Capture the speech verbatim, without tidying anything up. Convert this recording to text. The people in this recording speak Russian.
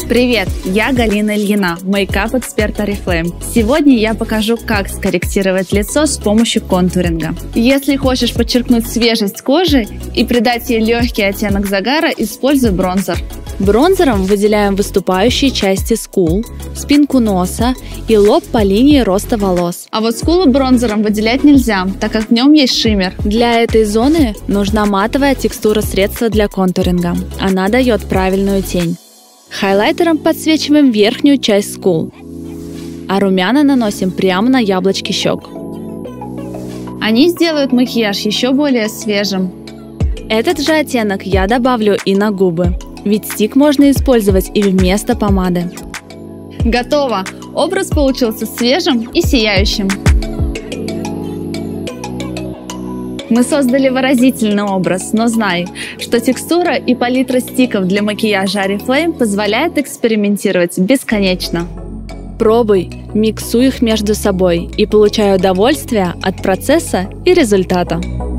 Привет, я Галина Ильина, мейкап-эксперт Oriflame. Сегодня я покажу, как скорректировать лицо с помощью контуринга. Если хочешь подчеркнуть свежесть кожи и придать ей легкий оттенок загара, используй бронзер. Бронзером выделяем выступающие части скул, спинку носа и лоб по линии роста волос. А вот скулы бронзером выделять нельзя, так как в нем есть шиммер. Для этой зоны нужна матовая текстура средства для контуринга. Она дает правильную тень. Хайлайтером подсвечиваем верхнюю часть скул, а румяна наносим прямо на яблочки щек. Они сделают макияж еще более свежим. Этот же оттенок я добавлю и на губы, ведь стик можно использовать и вместо помады. Готово! Образ получился свежим и сияющим. Мы создали выразительный образ, но знай, что текстура и палитра стиков для макияжа Oriflame позволяет экспериментировать бесконечно. Пробуй, миксуй их между собой и получай удовольствие от процесса и результата.